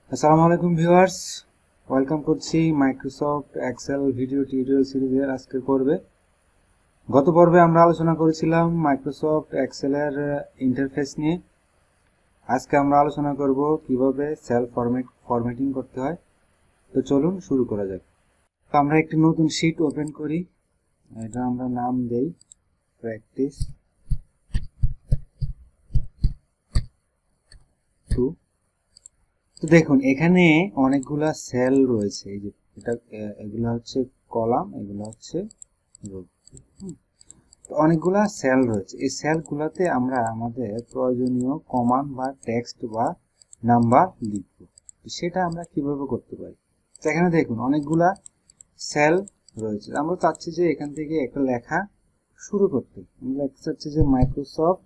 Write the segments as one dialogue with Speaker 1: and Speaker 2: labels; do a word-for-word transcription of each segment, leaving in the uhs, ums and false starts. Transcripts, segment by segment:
Speaker 1: আসসালামু আলাইকুম viewers, welcome করছি মাইক্রোসফট এক্সেল ভিডিও টিউটোরিয়াল সিরিজের আজকের পর্বে। গত পর্বে আমরা আলোচনা করেছিলাম মাইক্রোসফট এক্সেলের ইন্টারফেস নিয়ে। আজকে আমরা আলোচনা করব কিভাবে সেল ফরম্যাট ফরম্যাটিং করতে হয়। তো চলুন শুরু করা যাক। তো আমরা একটি নতুন শীট ওপেন করি, এটা আমরা নাম দেই প্র্যাকটিস টু। তো দেখুন এখানে অনেকগুলা সেল রয়েছে, এই যে এটা এগুলো হচ্ছে কলাম, এগুলো হচ্ছে রো। তো অনেকগুলা সেল রয়েছে, এই সেলগুলোতে আমরা আমাদের প্রয়োজনীয় কমান্ড বা টেক্সট বা নাম্বার লিখব। সেটা আমরা কিভাবে করতে পারি? তো এখানে দেখুন অনেকগুলা সেল রয়েছে, আমরা চাচ্ছি যে এখান থেকে একটা লেখা শুরু করতে। আমরা চাচ্ছি যে মাইক্রোসফট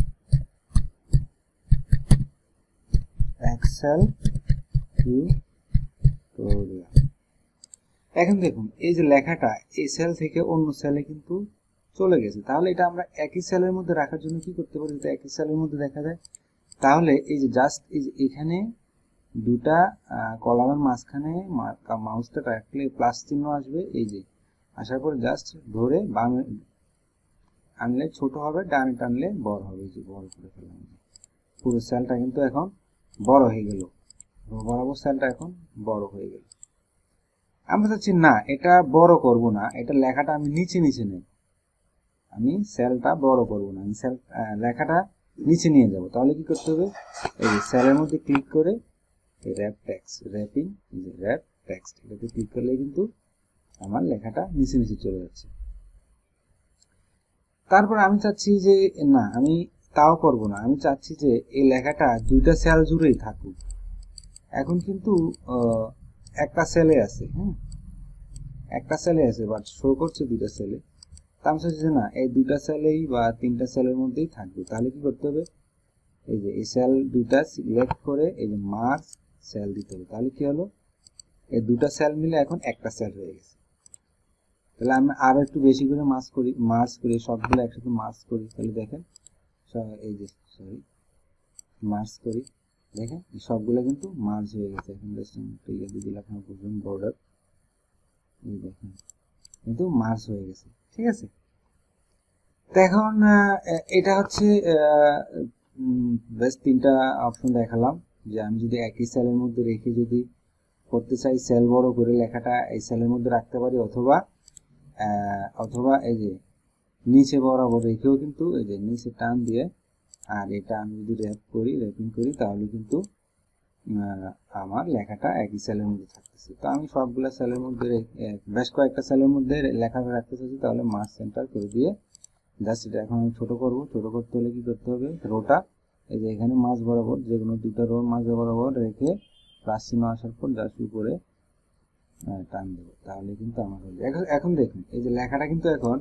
Speaker 1: এক্সেল টিউটোরিয়াল। এখন দেখুন এই যে লেখাটা এই সেল থেকে অন্য সেলে কিন্তু চলে গেছে, তাহলে এটা আমরা একই সেলের মধ্যে রাখার জন্য কি করতে পারি? যদি একই সেলের মধ্যে দেখা যায় তাহলে এই যে জাস্ট এই যে এখানে দুটা কলামের মাঝখানে মাউসটা রাখলে প্লাস চিহ্ন আসবে, এই যে আসার পর জাস্ট ধরে বামে আনলে ছোট হবে, ডানে টানলে বড় হবে। এই যে বড় করে ফেললাম, পুরো সেলটা কিন্তু এখন বড় হয়ে গেল, বরাবর সেলটা এখন বড় হয়ে গেল। আমরা চাচ্ছি না এটা বড় করব না, এটা লেখাটা আমি নিচে নিচে নেব, আমি সেলটা বড় করব না, আমি সেল লেখাটা নিচে নিয়ে যাব। তাহলে কি করতে হবে? এই সেলের মধ্যে ক্লিক করে wrap text, wrapping wrap text, এটাতে ক্লিক করলে কিন্তু আমার লেখাটা নিচে নিচে চলে যাচ্ছে। তারপর আমি চাচ্ছি যে না, আমি তাও করব না, আমি চাচ্ছি যে এই লেখাটা দুইটা সেল জুড়েই থাকুক। এখন কিন্তু একটা সেলে আছে, হ্যাঁ একটা সেলে আছে, বাট শো করছে দুইটা সেলে। তা আমি চাচ্ছি যে না, এই দুইটা সেলেই বা তিনটা সেলের মধ্যেই থাকবে। তাহলে কি করতে হবে? এই যে এই সেল দুটা সিলেক্ট করে এই যে মার্জ সেল দিতে হবে। তাহলে কি হলো? এই দুটা সেল মিলে এখন একটা সেল হয়ে গেছে। তাহলে আমি আরো একটু বেশি করে মার্জ করি, মার্জ করি সবগুলো একসাথে মার্জ করি। তাহলে দেখেন এই যে সরি মার্জ করি, দেখেন সবগুলো কিন্তু মার্জ হয়ে গেছে। এখন জাস্ট একটু ইয়ে দিয়ে দিলাম বর্ডার, এই দেখেন কিন্তু মার্জ হয়ে গেছে। ঠিক আছে, তো এখন এটা হচ্ছে বেশ তিনটা অপশন দেখালাম, যে আমি যদি একই সেলের মধ্যে রেখে যদি করতে চাই সেল বড় করে লেখাটা এই সেলের মধ্যে রাখতে পারি, অথবা অথবা এই যে নিচে বরাবর রেখেও কিন্তু এই যে নিচে টান দিয়ে, আর এটা আমি যদি র্যাপ করি, র্যাপিং করি, তাহলে কিন্তু আমার লেখাটা একই সেলের মধ্যে থাকতেছে। তো আমি সবগুলা সেলের মধ্যে বেশ কয়েকটা সেলের মধ্যে লেখাটা রাখতে চাইছি, তাহলে মার্জ সেন্টার করে দিয়ে জাস্ট এটা এখন আমি ছোট করব। ছোট করতে হলে কি করতে হবে? রোটা এই যে এখানে মাঝ বরাবর যে কোনো দুটো রোর মাঝ বরাবর রেখে প্লাস চিহ্ন আসার পর জাস্ট উপরে টান দেবো, তাহলে কিন্তু আমার হয়ে যাবে। এখন দেখুন এই যে লেখাটা কিন্তু এখন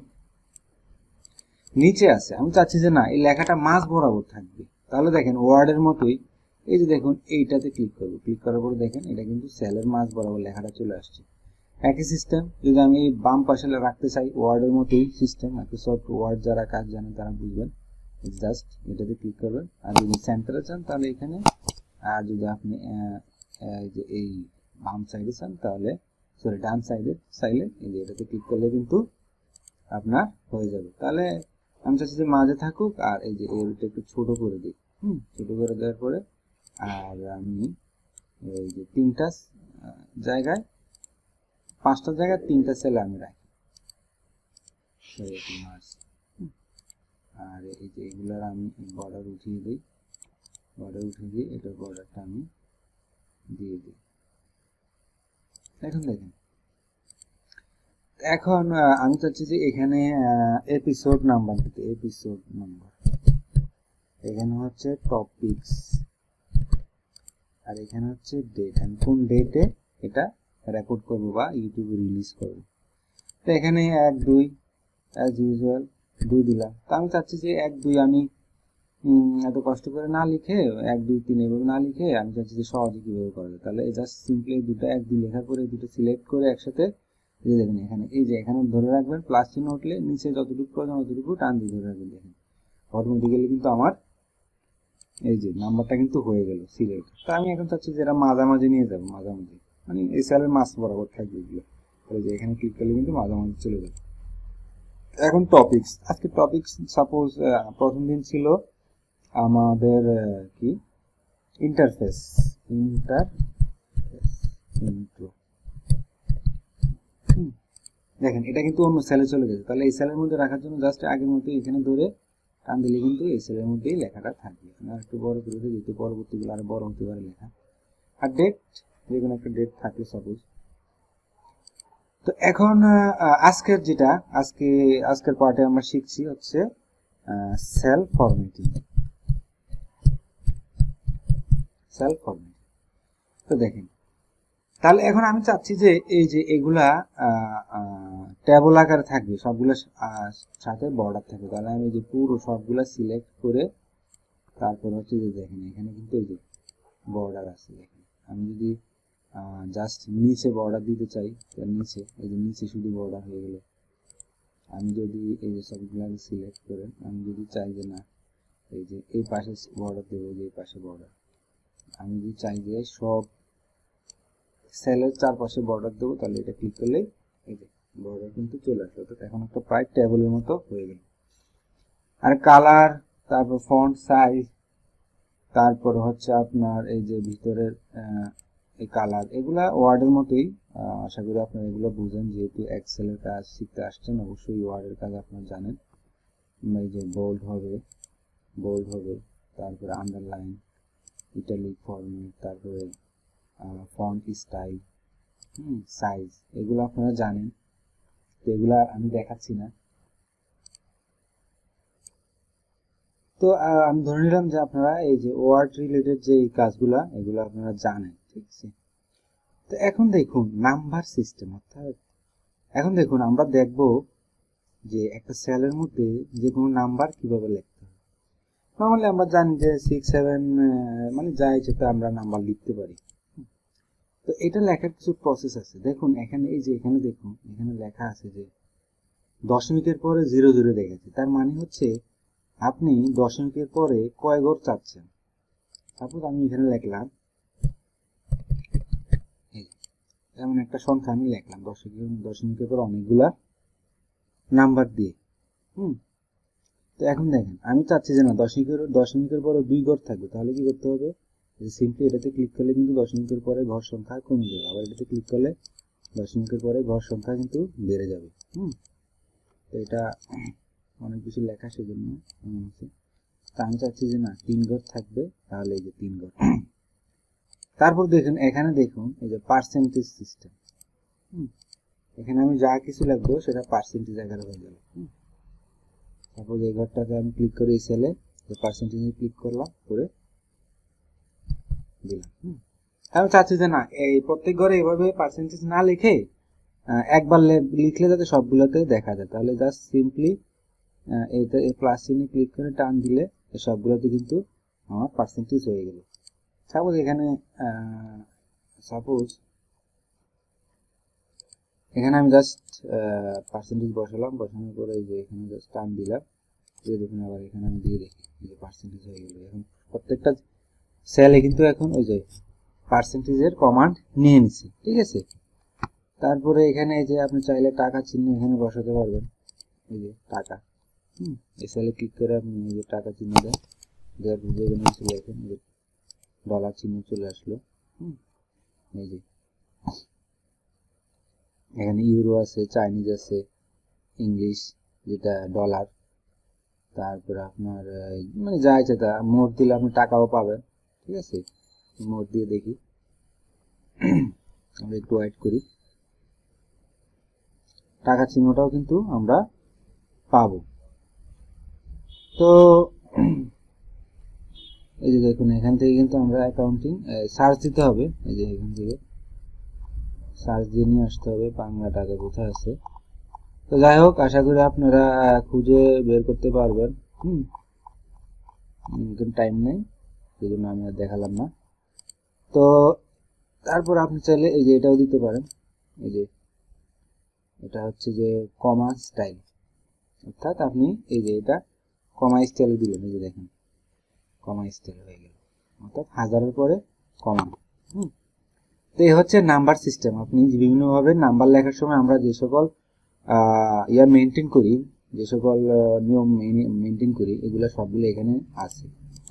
Speaker 1: নিচে আছে, আমি চাচ্ছি যে না এই লেখাটা মাঝ বরাবর থাকবে। তাহলে দেখেন ওয়ার্ডের মতোই এই যে দেখুন এইটাতে ক্লিক করবো, ক্লিক করার পর দেখেন এটা কিন্তু সেলের মাঝ বরাবর লেখাটা চলে আসছে। একই সিস্টেম যদি আমি বাম পাশে রাখতে চাই, ওয়ার্ডের মতোই সিস্টেম, মাইক্রোসফট ওয়ার্ড যারা কাজ জানেন তারা বুঝবেন। জাস্ট এটাতে ক্লিক করবেন, আর যদি সেন্টারে চান তাহলে এখানে, আর যদি আপনি যে এই বাম সাইডে চান তাহলে সরি ডান সাইডে চাইলে এই যে এটাতে ক্লিক করলে কিন্তু আপনার হয়ে যাবে। তাহলে আমি চাচ্ছি যে মাঝে থাকুক, আর এই যে এটা একটু ছোট করে দিই, হুম ছোট করে দেওয়ার পরে আর আমি এই যে তিনটা জায়গায় পাঁচটা জায়গায় তিনটা সেল আমি রাখি, আর এই যে এগুলার আমি বর্ডার উঠিয়ে দিই, বর্ডার উঠিয়ে দিই, এটার বর্ডারটা আমি দিয়ে দিই। এখন দেখেন এখন আমি চাচ্ছি যে এখানে এপিসোড নাম্বার দিতে, এপিসোড নাম্বার এখানে হচ্ছে টপিকস, আর এখানে হচ্ছে ডেট, আমি কোন ডেটে এটা রেকর্ড করব বা ইউটিউবে রিলিজ করব। তো এখানে এক দুই অ্যাজ ইউজুয়াল দুই দিলাম। তো আমি চাচ্ছি যে এক দুই আমি এত কষ্ট করে না লিখে, এক দুই তিন এভাবে না লিখে আমি চাচ্ছি যে সহজে কিভাবে করা যায়। তাহলে জাস্ট সিম্পলি দুটো এক দুই লেখার পরে দুটো সিলেক্ট করে একসাথে দিয়ে দেবেন। এখানে এই যে এখানে ধরে রাখবেন, প্লাস চিহ্ন উঠলে নিচে যতটুকু প্রয়োজন ততটুকু টান দিয়ে ধরে রাখবেন। দেখেন অটোমেটিক্যালি কিন্তু আমার এই যে নাম্বারটা কিন্তু হয়ে গেল সিলেক্ট। তো আমি এখন চাচ্ছি যে এটা মাঝামাঝি নিয়ে যাবো, মাঝামাঝি মানে এই সেলের মাঝ বরাবর থাকবে এগুলো। তাহলে যে এখানে ক্লিক করলে কিন্তু মাঝামাঝি চলে যাবে। এখন টপিকস, আজকে টপিকস সাপোজ প্রথম দিন ছিল আমাদের কি ইন্টারফেস, ইন্টারফেস ইন্ট্রো। দেখেন এটা কিন্তু অন্য সেলে চলে গেছে, তাহলে এই সেলের মধ্যে রাখার জন্য জাস্ট আগের মতো এখানে ধরে টান দিলে কিন্তু এই সেলের মধ্যেই লেখাটা থাকবে। আর একটু বড় করে দিই যেহেতু পরবর্তীগুলো আর বড় হতে পারে লেখা। আর ডেট, যে কোনো একটা ডেট থাকলে সাপোজ। তো এখন আজকের যেটা আজকে আজকের পার্টে আমরা শিখছি হচ্ছে সেল ফরম্যাটিং, সেল ফরম্যাটিং। তো দেখেন তাহলে এখন আমি চাচ্ছি যে এই যে এগুলা ট্যাবল আকারে থাকবে, সবগুলো সাথে বর্ডার থাকবে। তাহলে আমি যে পুরো সবগুলা সিলেক্ট করে তারপর হচ্ছে যে দেখেন এখানে কিন্তু এই যে বর্ডার আছে। দেখেন আমি যদি জাস্ট নিচে বর্ডার দিতে চাই, নিচে এই যে নিচে শুধু বর্ডার হয়ে গেল। আমি যদি এই যে সবগুলাকে সিলেক্ট করে আমি যদি চাই যে না এই যে এই পাশে বর্ডার দেবো, যে এই পাশে বর্ডার, আমি যদি চাই যে সব সেলের চারপাশে বর্ডার দেবো, তাহলে এটা ক্লিক করলেই এই যে বর্ডার কিন্তু চলে আসলো। তো এখন একটা প্রায় টেবিলের মতো হয়ে গেল। আর কালার, তারপর ফন্ট সাইজ, তারপর হচ্ছে আপনার এই যে ভিতরের এই কালার, এগুলা ওয়ার্ডের মতোই। আশা করি আপনারা এগুলো বুঝেন, যেহেতু এক্সেলের কাজ শিখতে আসছেন অবশ্যই ওয়ার্ডের কাজ আপনারা জানেন। এই যে বোল্ড হবে, বোল্ড হবে, তারপরে আন্ডারলাইন, ইটালিক ফরম্যাট, তারপরে ফন্ট স্টাইল, হুম সাইজ, এগুলো আপনারা জানেন। তো এগুলা আমি দেখাচ্ছি না। তো আমি ধরে নিলাম যে আপনারা এই যে ওয়ার্ড রিলেটেড যে কাজগুলা এগুলো আপনারা জানেন, ঠিক আছে। তো এখন দেখুন নাম্বার সিস্টেম, অর্থাৎ এখন দেখুন আমরা দেখব যে একটা সেলের মধ্যে যে কোনো নাম্বার কিভাবে লিখতে হয়। নর্মালি আমরা জানি যে সিক্স সেভেন মানে যা ইচ্ছে তা আমরা নাম্বার লিখতে পারি। তো এটা লেখার কিছু প্রসেস আছে। দেখুন এখানে এই যে এখানে দেখুন এখানে লেখা আছে যে দশমিকের পরে জিরো জিরো দেখাচ্ছে, তার মানে হচ্ছে আপনি দশমিকের পরে কয় ঘর চাচ্ছেন। সাপোজ আমি এখানে লিখলাম এমন একটা সংখ্যা আমি লিখলাম দশমিক দশমিকের পর অনেকগুলা নাম্বার দিয়ে, হুম। তো এখন দেখেন আমি চাচ্ছি যে না দশমিকের দশমিকের পরে দুই ঘর থাকবে, তাহলে কি করতে হবে, সিম্পলি এটাতে ক্লিক করলে কিন্তু দশমিকের পরে ঘর সংখ্যা কমে যাবে, আবার এটাতে ক্লিক করলে দশমিকের পরে ঘর সংখ্যা কিন্তু বেড়ে যাবে, হুম। তো এটা অনেক বেশি লেখা সেজন্য আছে। তা আমি চাচ্ছি যে না তিন ঘর থাকবে, তাহলে এই যে তিন ঘর। তারপর দেখুন এখানে দেখুন এই যে পার্সেন্টেজ সিস্টেম, এখানে আমি যা কিছু লিখবো সেটা পার্সেন্টেজ আকারে হয়ে যাবে। সাপোজ এই ঘরটাকে আমি ক্লিক করে এই সেলে পার্সেন্টেজে ক্লিক করলাম, করে দিলাম। আমি চাচ্ছি যে না এই প্রত্যেক ঘরে এইভাবে পার্সেন্টেজ না লিখে একবার লিখলে যাতে সবগুলোতে দেখা যায়, তাহলে জাস্ট সিম্পলি এইটা এই প্লাস চিহ্নে ক্লিক করে টান দিলে সবগুলোতে কিন্তু আমার পার্সেন্টেজ হয়ে গেল। সাপোজ এখানে সাপোজ এখানে আমি জাস্ট পার্সেন্টেজ বসালাম, বসানোর পরে এই যে এখানে জাস্ট টান দিলাম, এই দেখুন আবার এখানে আমি দিয়ে দেখি যে পার্সেন্টেজ হয়ে গেল। এখন প্রত্যেকটা সেলে কিন্তু এখন ওই যে পার্সেন্টেজের কমান্ড নিয়ে নিছি, ঠিক আছে। তারপরে এখানে এই যে আপনি চাইলে টাকা চিহ্ন এখানে বসাতে পারবেন, এই যে টাকা, হুম। এই সেলে ক্লিক করে আপনি এই যে টাকা চিহ্ন দেন, দেওয়ার পর এখানে চলে আসেন যে ডলার চিহ্ন চলে আসলো, হুম। এই যে এখানে ইউরো আছে, চাইনিজ আছে, ইংলিশ যেটা ডলার, তারপরে আপনার মানে যা ইচ্ছে তা মোট দিলে আপনি টাকাও পাবেন, ঠিক আছে। মোট দিয়ে দেখি, আমরা একটু ওয়েট করি, টাকা চিহ্নটাও কিন্তু আমরা পাবো। তো এই যে দেখুন এখান থেকে কিন্তু আমরা অ্যাকাউন্টিং সার্চ দিতে হবে, এই যে এখান থেকে সার্চ দিয়ে নিয়ে আসতে হবে বাংলা টাকা কোথায় আছে। তো যাই হোক আশা করি আপনারা খুঁজে বের করতে পারবেন, হুম। কিন্তু টাইম নেই সেই জন্য আমি আর দেখালাম না। তো তারপর আপনি চাইলে এই যে এটাও দিতে পারেন, এই যে এটা হচ্ছে যে কমা স্টাইল, অর্থাৎ আপনি এই যে এটা কমা স্টাইল দিলেন, এই যে দেখেন কমা স্টার হয়ে গেল, অর্থাৎ হাজারের পরে কমা। হুম তো এই হচ্ছে নাম্বার সিস্টেম। আপনি বিভিন্নভাবে নাম্বার লেখার সময় আমরা যে সকল ইয়া মেনটেন করি, যে সকল নিয়ম মেনটেন করি, এগুলো সবগুলো এখানে আছে।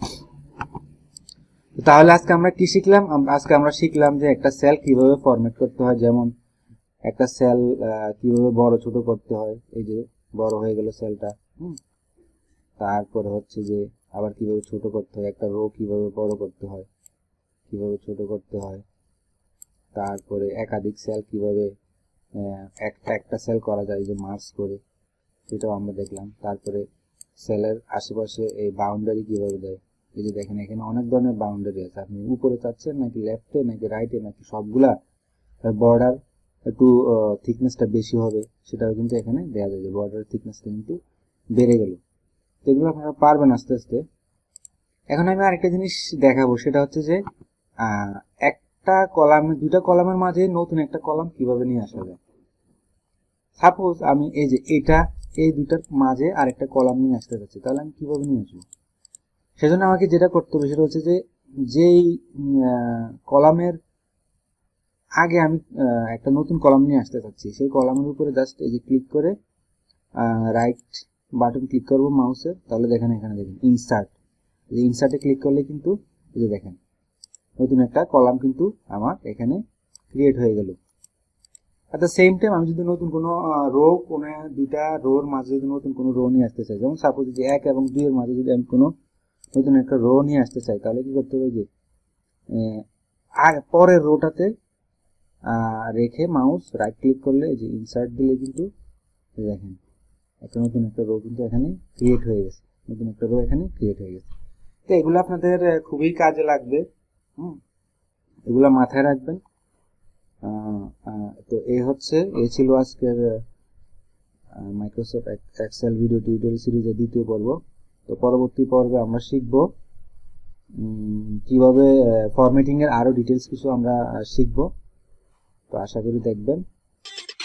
Speaker 1: তাহলে আজকে আমরা কি শিখলাম? আজকে আমরা শিখলাম যে একটা সেল কিভাবে ফরম্যাট করতে হয়, যেমন একটা সেল কিভাবে বড় ছোট করতে হয়, এই যে বড় হয়ে গেল সেলটা। হুম তারপরে হচ্ছে যে আবার কিভাবে ছোট করতে হয়, একটা রো কিভাবে বড় করতে হয়, কিভাবে ছোট করতে হয়, তারপরে একাধিক সেল কিভাবে একটা একটা সেল করা যায় যে মার্জ করে, সেটাও আমরা দেখলাম। তারপরে সেলের আশেপাশে এই বাউন্ডারি কিভাবে দেয়, এই যে দেখেন এখানে অনেক ধরনের বাউন্ডারি আছে, আপনি উপরে চাচ্ছেন নাকি লেফটে নাকি রাইটে নাকি সবগুলা, বর্ডার একটু থিকনেসটা বেশি হবে সেটাও কিন্তু এখানে দেওয়া যায়, যে বর্ডার থিকনেসটা কিন্তু বেড়ে গেল। তো এগুলো আপনারা পারবেন আস্তে আস্তে। এখন আমি আরেকটা জিনিস দেখাবো, সেটা হচ্ছে যে একটা কলামে দুইটা কলামের মাঝে নতুন একটা কলাম কিভাবে নিয়ে আসা যায়। সাপোজ আমি এই যে এটা এই দুইটার মাঝে আরেকটা কলাম নিয়ে আসতে চাচ্ছি, তাহলে আমি কিভাবে নিয়ে আসবো? সেজন্য আমাকে যেটা করতে হবে সেটা হচ্ছে যে যেই কলামের আগে আমি একটা নতুন কলাম নিয়ে আসতে চাচ্ছি, সেই কলামের উপরে জাস্ট এই যে ক্লিক করে রাইট বাটন ক্লিক করবো মাউসের, তাহলে দেখেন এখানে দেখেন ইনসার্ট, এই ইনসার্টে ক্লিক করলে কিন্তু এই যে দেখেন নতুন একটা কলাম কিন্তু আমার এখানে ক্রিয়েট হয়ে গেল। এট দ্য সেম টাইম আমি যদি নতুন কোনো রো, কোনো দুইটা রোর মাঝে যদি নতুন কোনো রো নিয়ে আসতে চাই, যেমন সাপোজ যদি এক এবং দুই এর মাঝে যদি আমি কোনো নতুন একটা রো নিয়ে আসতে চাই, তাহলে কি করতে হবে, যে আর পরের রোটাতে রেখে মাউস রাইট ক্লিক করলে যে ইনসার্ট দিলে কিন্তু দেখেন একটা নতুন একটা রো কিন্তু এখানে ক্রিয়েট হয়ে গেছে, নতুন একটা রো এখানে ক্রিয়েট হয়ে গেছে। তো এগুলো আপনাদের খুবই কাজে লাগবে। হুম এগুলো মাথায় রাখবেন। তো এই হচ্ছে এই ছিল আজকের মাইক্রোসফট এক্সেল ভিডিও টিউটোরিয়াল সিরিজের দ্বিতীয় পর্ব। তো পরবর্তী পর্বে আমরা শিখব কিভাবে ফরম্যাটিং এর আরো ডিটেলস কিছু আমরা শিখব। তো আশা করি দেখবেন।